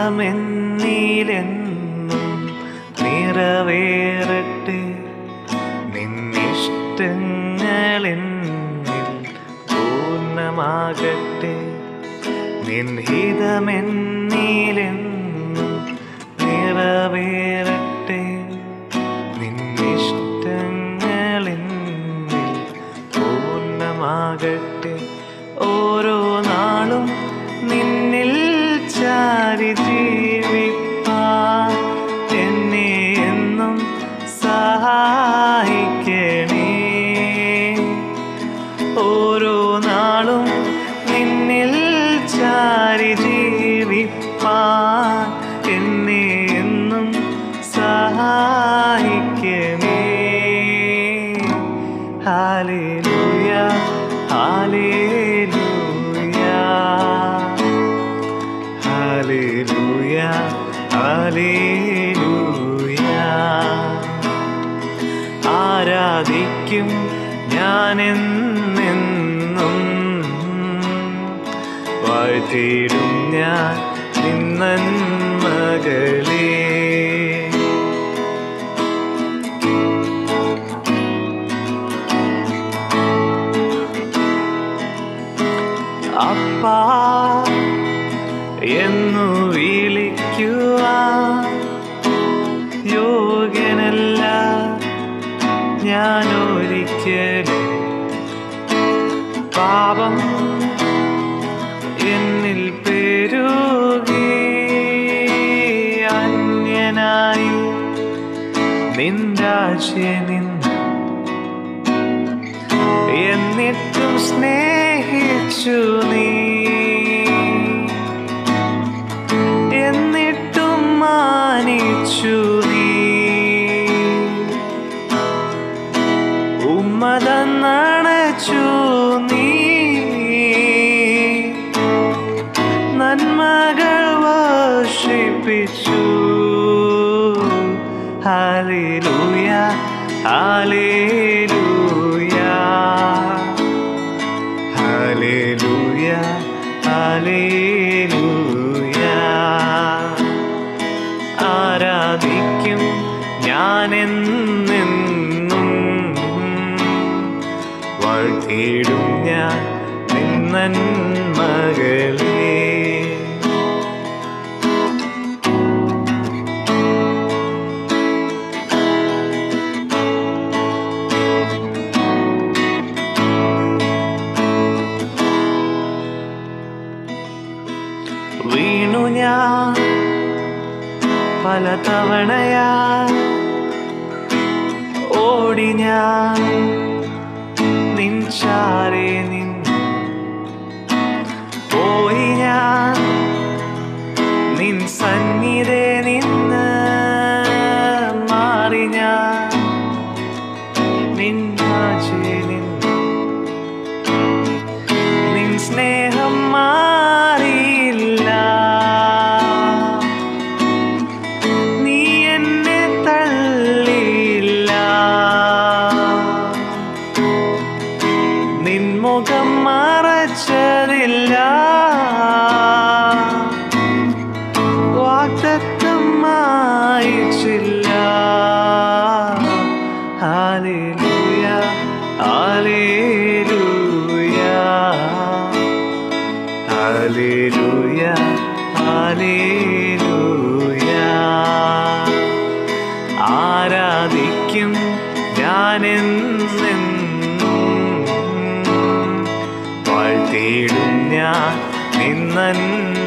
ഹിതമെന്നിലെന്നും നിറവേറട്ടെ. നിന്നിഷ്ടങ്ങളെന്നിൽ പൂർണ്ണമാകട്ടെ. നിൻഹിതമെന്നിലെന്നും നിറവേറട്ടെ. നിന്നിഷ്ടങ്ങളെന്നിൽ പൂർണ്ണമാകട്ടെ. ഓരോ നാളും നിന്നിൽ ചാരി ജീവിപ്പാൻ എന്നെ എന്നും സഹായിക്കണേ. ഓരോ നാളും നിന്നിൽ ചാരി ജീവിപ്പാൻ എന്നെ എന്നും സഹായിക്കണേ. ഹല്ലേലൂയ ഹല്ലേലൂയ ഹല്ലേലൂയ ഹല്ലേലൂയ. ആരാധിക്കും ഞാനെന്നെന്നും, വാഴ്ത്തിയിടും ഞാൻ നിൻ നന്മകളെ. അപ്പാ എന്നു വിളിക്കുവാൻ യോഗ്യനല്ല ഞാൻ ഒരിക്കലും. പാപം എന്നിൽ പെരുകി അന്യനായി നിന്ദാശനിൻ എന്നിട്ടും സ്നേഹിച്ചു നീ. എന്നിട്ടും മാനിച്ചു നീ. ഉമ്മതന്നണച്ചു നീ. നന്മകൾ വർഷിപ്പിച്ചു. ഹല്ലേലൂയ ഹല്ലേലൂയ ഹല്ലേലൂയ ഹല്ലേലൂയ. ആരാധിക്കും ഞാനെന്നെന്നും, വാഴ്ത്തിയിടും ഞാൻ നിൻ നന്മകളെ. വീണു ഞാൻ പല തവണയായി, ഓടി ഞാൻ നിൻ ചാരെ നിന്നു. പോയി ഞാൻ നിൻ സന്നിധേ നിന്ന്, മാറി ഞാൻ നിൻ മാঝে നിന്നു. നിൻ സ്നേഹം മാറിയില്ല. നീ എന്നെ തള്ളിയില്ല. നിൻ മുഖം മറച്ചതില്ല. വാഗ്ദത്തം മായിച്ചില്ല. ഹല്ലേലൂയ ഹല്ലേലൂയ ഹല്ലേലൂയ ഹല്ലേലൂയ. ആരാധിക്കും ഞാനെന്നെന്നും, വാഴ്ത്തിയിടും ഞാൻ നിൻ